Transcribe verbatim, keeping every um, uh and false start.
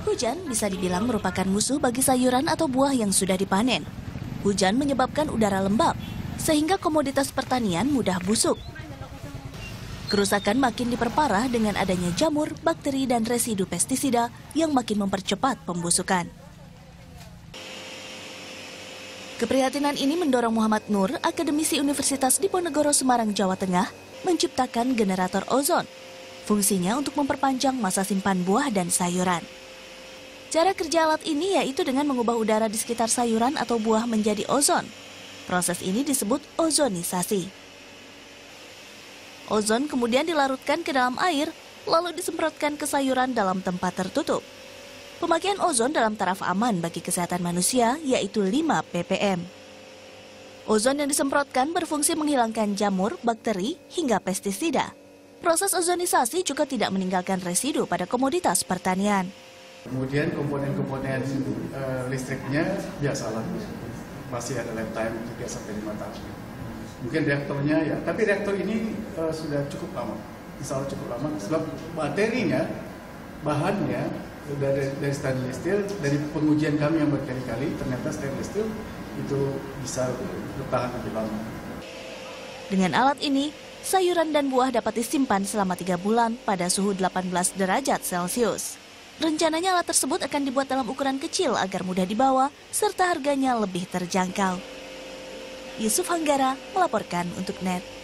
Hujan bisa dibilang merupakan musuh bagi sayuran atau buah yang sudah dipanen. Hujan menyebabkan udara lembab, sehingga komoditas pertanian mudah busuk. Kerusakan makin diperparah dengan adanya jamur, bakteri, dan residu pestisida yang makin mempercepat pembusukan. Keprihatinan ini mendorong Muhammad Nur, akademisi Universitas Diponegoro Semarang, Jawa Tengah, menciptakan generator ozon. Fungsinya untuk memperpanjang masa simpan buah dan sayuran. Cara kerja alat ini yaitu dengan mengubah udara di sekitar sayuran atau buah menjadi ozon. Proses ini disebut ozonisasi. Ozon kemudian dilarutkan ke dalam air, lalu disemprotkan ke sayuran dalam tempat tertutup. Pemakaian ozon dalam taraf aman bagi kesehatan manusia yaitu lima ppm. Ozon yang disemprotkan berfungsi menghilangkan jamur, bakteri, hingga pestisida. Proses ozonisasi juga tidak meninggalkan residu pada komoditas pertanian. Kemudian komponen-komponen uh, listriknya biasalah, pasti ada lifetime tiga sampai lima tahun. Mungkin reaktornya ya, tapi reaktor ini uh, sudah cukup lama, insya Allah cukup lama. Sebab materinya, bahannya dari, dari stainless steel, dari pengujian kami yang berkali-kali, ternyata stainless steel itu bisa bertahan lebih lama. Dengan alat ini, sayuran dan buah dapat disimpan selama tiga bulan pada suhu delapan belas derajat Celcius. Rencananya alat tersebut akan dibuat dalam ukuran kecil agar mudah dibawa, serta harganya lebih terjangkau. Yusuf Hanggara melaporkan untuk N E T.